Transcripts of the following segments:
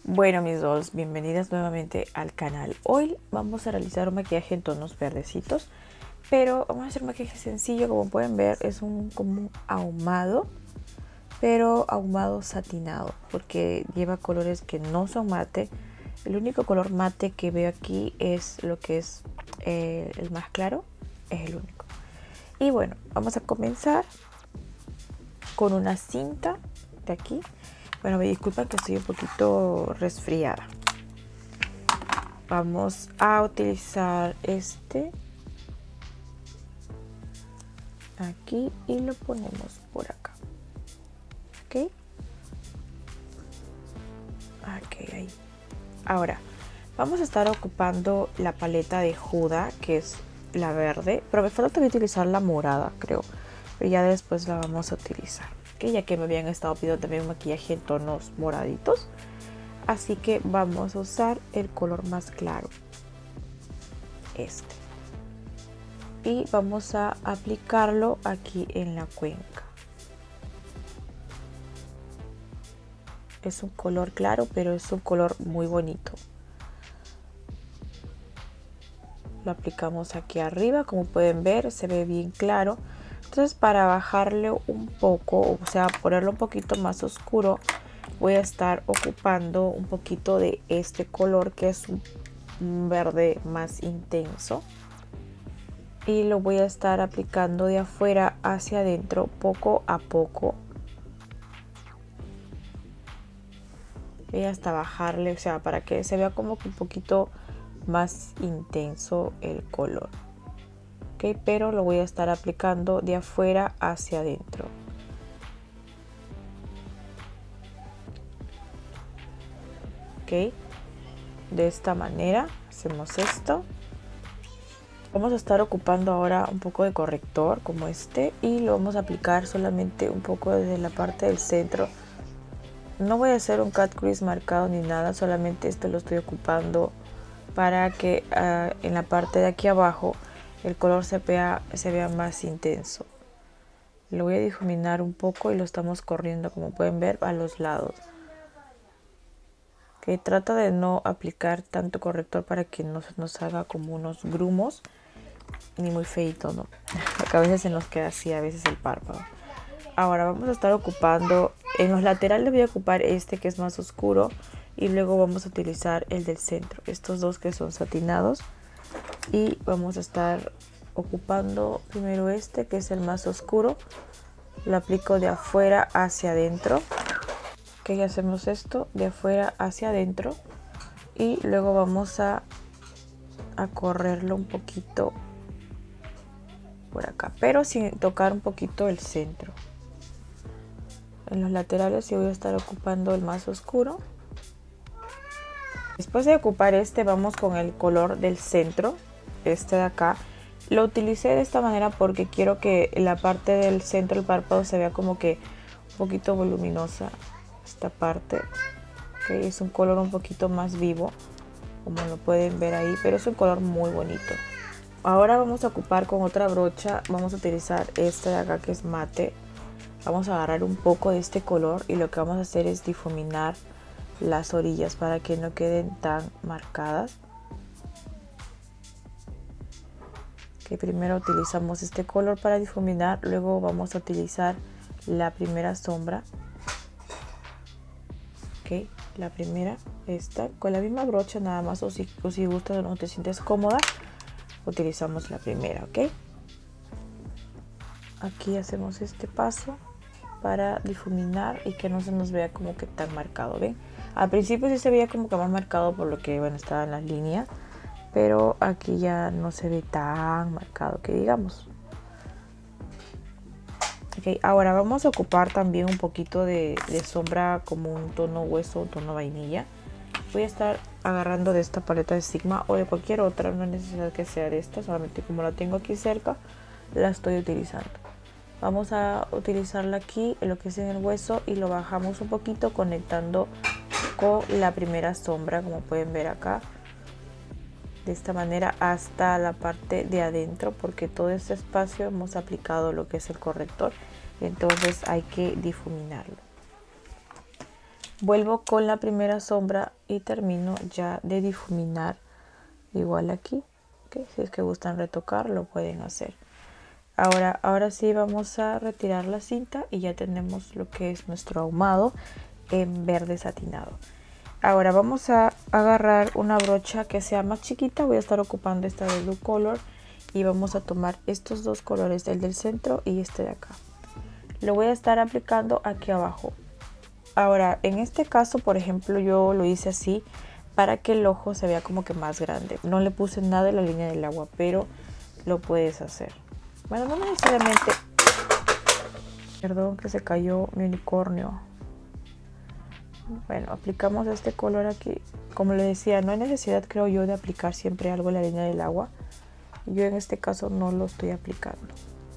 Bueno, mis dolls, bienvenidas nuevamente al canal. Hoy vamos a realizar un maquillaje en tonos verdecitos, pero vamos a hacer un maquillaje sencillo. Como pueden ver, es como un ahumado, pero ahumado satinado, porque lleva colores que no son mate. El único color mate que veo aquí es lo que es el más claro, es el único. Y bueno, vamos a comenzar con una cinta de aquí. Bueno, me disculpan que estoy un poquito resfriada. Vamos a utilizar este aquí y lo ponemos por acá. Ok. Ok, ahí. Ahora, vamos a estar ocupando la paleta de Huda, que es la verde, pero me falta también utilizar la morada, creo. Pero ya después la vamos a utilizar. Okay, ya que me habían estado pidiendo también un maquillaje en tonos moraditos. Así que vamos a usar el color más claro, este. Y vamos a aplicarlo aquí en la cuenca. Es un color claro, pero es un color muy bonito. Lo aplicamos aquí arriba, como pueden ver, se ve bien claro. Entonces, para bajarle un poco, o sea, ponerlo un poquito más oscuro, voy a estar ocupando un poquito de este color que es un verde más intenso. Y lo voy a estar aplicando de afuera hacia adentro poco a poco. Y hasta bajarle, o sea, para que se vea como que un poquito más intenso el color. Ok, pero lo voy a estar aplicando de afuera hacia adentro. Ok, de esta manera hacemos esto. Vamos a estar ocupando ahora un poco de corrector como este y lo vamos a aplicar solamente un poco desde la parte del centro. No voy a hacer un cut crease marcado ni nada, solamente esto lo estoy ocupando para que en la parte de aquí abajo el color se vea más intenso. Lo voy a difuminar un poco y lo estamos corriendo, como pueden ver, a los lados. Okay, trata de no aplicar tanto corrector para que no se nos haga como unos grumos ni muy feito, ¿no? Porque a veces se nos queda así, a veces el párpado. Ahora vamos a estar ocupando, en los laterales voy a ocupar este que es más oscuro y luego vamos a utilizar el del centro, estos dos que son satinados, y vamos a estar ocupando primero este que es el más oscuro, lo aplico de afuera hacia adentro. Ok, hacemos esto de afuera hacia adentro y luego vamos a correrlo un poquito por acá, pero sin tocar un poquito el centro. En los laterales sí voy a estar ocupando el más oscuro. Después de ocupar este, vamos con el color del centro, este de acá. Lo utilicé de esta manera porque quiero que la parte del centro del párpado se vea como que un poquito voluminosa. Esta parte, okay, es un color un poquito más vivo, como lo pueden ver ahí, pero es un color muy bonito. Ahora vamos a ocupar con otra brocha, vamos a utilizar esta de acá que es mate. Vamos a agarrar un poco de este color y lo que vamos a hacer es difuminar las orillas para que no queden tan marcadas. Que primero utilizamos este color para difuminar, luego vamos a utilizar la primera sombra. Ok, la primera, esta, con la misma brocha nada más, o si gustas o no te sientes cómoda, utilizamos la primera, ok. Aquí hacemos este paso para difuminar y que no se nos vea como que tan marcado, ¿ven? Al principio sí se veía como que más marcado por lo que, bueno, estaba en las líneas, pero aquí ya no se ve tan marcado que digamos. Ok, ahora vamos a ocupar también un poquito de sombra como un tono hueso, un tono vainilla. Voy a estar agarrando de esta paleta de Sigma o de cualquier otra, no es necesidad que sea de esta, solamente como la tengo aquí cerca, la estoy utilizando. Vamos a utilizarla aquí en lo que es en el hueso y lo bajamos un poquito conectando con la primera sombra, como pueden ver acá. De esta manera hasta la parte de adentro, porque todo este espacio hemos aplicado lo que es el corrector, entonces hay que difuminarlo. Vuelvo con la primera sombra y termino ya de difuminar igual aquí. ¿Okay? Si es que gustan retocar, lo pueden hacer. Ahora sí vamos a retirar la cinta y ya tenemos lo que es nuestro ahumado en verde satinado. Ahora vamos a agarrar una brocha que sea más chiquita. Voy a estar ocupando esta de Blue Color y vamos a tomar estos dos colores, el del centro y este de acá. Lo voy a estar aplicando aquí abajo. Ahora, en este caso, por ejemplo, yo lo hice así para que el ojo se vea como que más grande. No le puse nada en la línea del agua, pero lo puedes hacer. Bueno, no necesariamente... Perdón que se cayó mi unicornio. Bueno, aplicamos este color aquí. Como les decía, no hay necesidad, creo yo, de aplicar siempre algo en la línea del agua. Yo en este caso no lo estoy aplicando.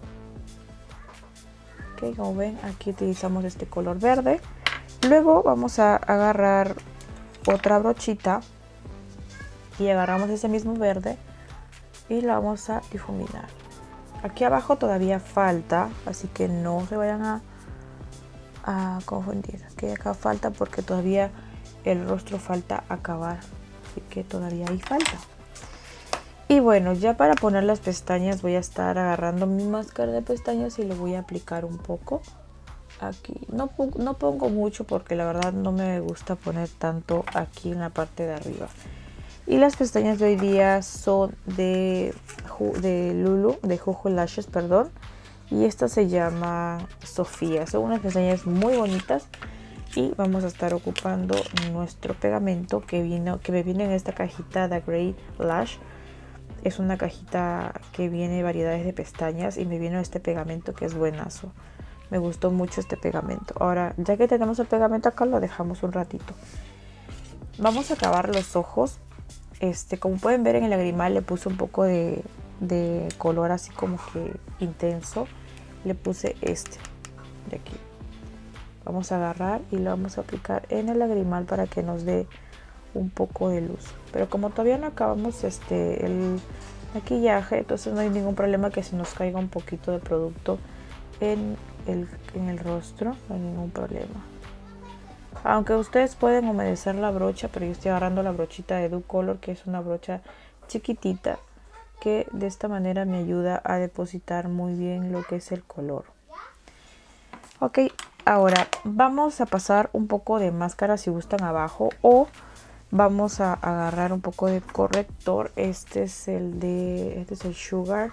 Ok, como ven, aquí utilizamos este color verde. Luego vamos a agarrar otra brochita y agarramos ese mismo verde y la vamos a difuminar. Aquí abajo todavía falta, así que no se vayan a confundir. Aquí acá falta porque todavía el rostro falta acabar, así que todavía hay falta. Y bueno, ya para poner las pestañas voy a estar agarrando mi máscara de pestañas y lo voy a aplicar un poco. Aquí no pongo mucho porque la verdad no me gusta poner tanto aquí en la parte de arriba. Y las pestañas de hoy día son de Lulu, de Juju Lashes, perdón. Y esta se llama Sofía. Son unas pestañas muy bonitas. Y vamos a estar ocupando nuestro pegamento que me viene en esta cajita de Great Lash. Es una cajita que viene variedades de pestañas y me viene este pegamento que es buenazo. Me gustó mucho este pegamento. Ahora, ya que tenemos el pegamento acá, lo dejamos un ratito. Vamos a acabar los ojos. Como pueden ver en el lagrimal le puse un poco de color así como que intenso. Le puse este de aquí. Vamos a agarrar y lo vamos a aplicar en el lagrimal para que nos dé un poco de luz. Pero como todavía no acabamos el maquillaje, entonces no hay ningún problema que se nos caiga un poquito de producto en el rostro, no hay ningún problema. Aunque ustedes pueden humedecer la brocha, pero yo estoy agarrando la brochita de Blue Color, que es una brocha chiquitita, que de esta manera me ayuda a depositar muy bien lo que es el color. Ok, ahora vamos a pasar un poco de máscara si gustan abajo, o vamos a agarrar un poco de corrector. Este es el Sugar.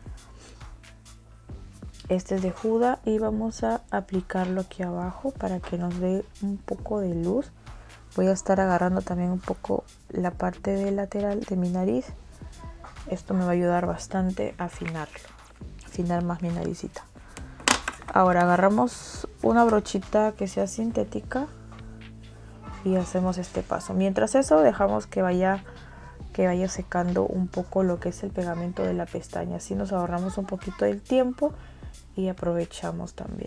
Este es de Huda y vamos a aplicarlo aquí abajo para que nos dé un poco de luz. Voy a estar agarrando también un poco la parte de lateral de mi nariz. Esto me va a ayudar bastante a afinar más mi naricita. Ahora agarramos una brochita que sea sintética y hacemos este paso. Mientras eso dejamos que vaya secando un poco lo que es el pegamento de la pestaña. Así nos ahorramos un poquito del tiempo y aprovechamos también.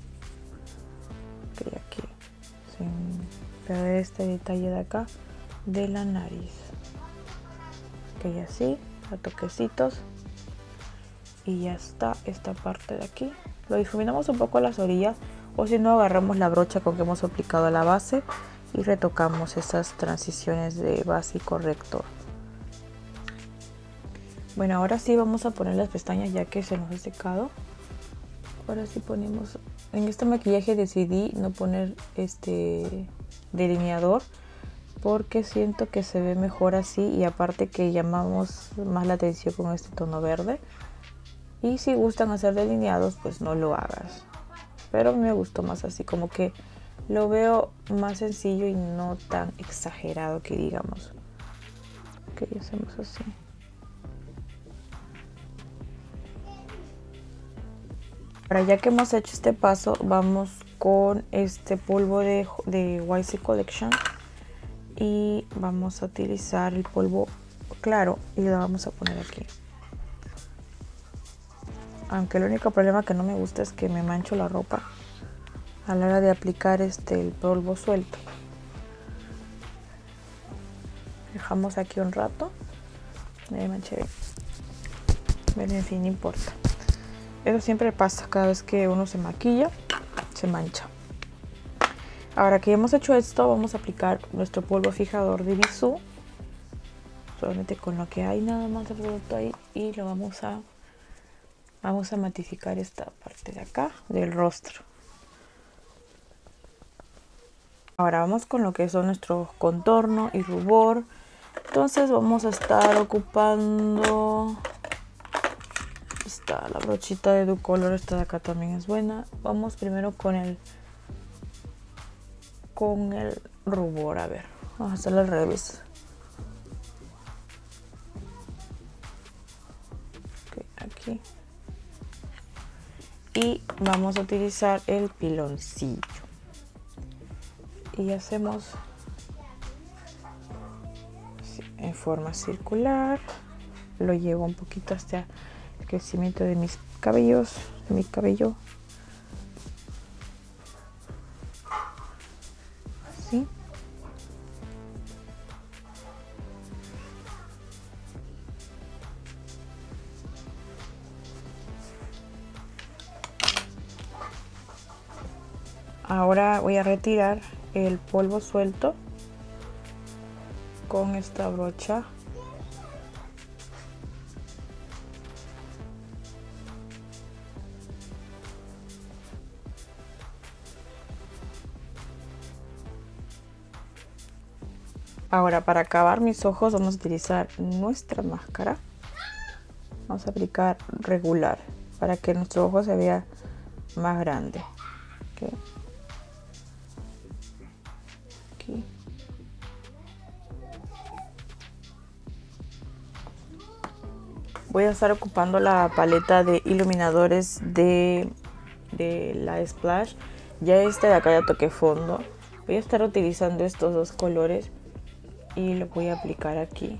Ok, aquí sin perder este detalle de acá de la nariz. Ok, así a toquecitos y ya está esta parte de aquí. Lo difuminamos un poco a las orillas, o si no agarramos la brocha con que hemos aplicado la base y retocamos esas transiciones de base y corrector. Bueno, ahora sí vamos a poner las pestañas ya que se nos ha secado. Ahora sí ponemos, en este maquillaje decidí no poner este delineador porque siento que se ve mejor así, y aparte que llamamos más la atención con este tono verde. Y si gustan hacer delineados, pues no lo hagas, pero a mí me gustó más así, como que lo veo más sencillo y no tan exagerado que digamos. Ok, hacemos así. Ahora, ya que hemos hecho este paso, vamos con este polvo de YC Collection y vamos a utilizar el polvo claro y lo vamos a poner aquí. Aunque el único problema que no me gusta es que me mancho la ropa a la hora de aplicar el polvo suelto. Dejamos aquí un rato. Me manché bien. Pero en fin, no importa. Eso siempre pasa cada vez que uno se maquilla, se mancha. Ahora que hemos hecho esto, vamos a aplicar nuestro polvo fijador de Bisú. Solamente con lo que hay, nada más el producto ahí. Y lo vamos a matificar esta parte de acá del rostro. Ahora vamos con lo que son nuestros contorno y rubor. Entonces vamos a estar ocupando la brochita de Ducolor. Esta de acá también es buena. Vamos primero con el rubor. A ver, vamos a hacerlo al revés. Okay, aquí. Y vamos a utilizar el piloncillo. Y hacemos así, en forma circular. Lo llevo un poquito hasta el crecimiento de mis cabellos, de mi cabello. Así. Ahora voy a retirar el polvo suelto con esta brocha. Ahora, para acabar mis ojos vamos a utilizar nuestra máscara. Vamos a aplicar regular para que nuestro ojo se vea más grande. Okay. Aquí. Voy a estar ocupando la paleta de iluminadores de la Splash. Ya de acá ya toqué fondo. Voy a estar utilizando estos dos colores y lo voy a aplicar aquí.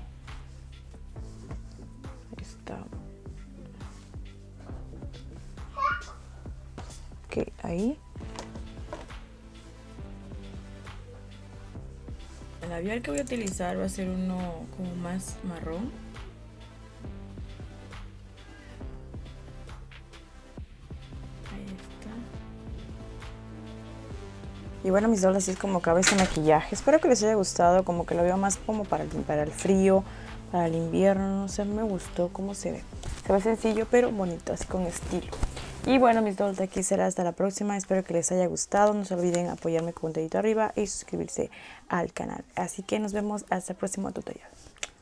Ahí está. Ok, ahí. El labial que voy a utilizar va a ser uno como más marrón. Ahí está. Y bueno, mis dolores, así es como acaba este maquillaje. Espero que les haya gustado, como que lo veo más como para el frío, para el invierno. No sé, me gustó cómo se ve. Se ve sencillo, pero bonito, así con estilo. Y bueno, mis dolores, aquí será hasta la próxima. Espero que les haya gustado. No se olviden apoyarme con un dedito arriba y suscribirse al canal. Así que nos vemos hasta el próximo tutorial.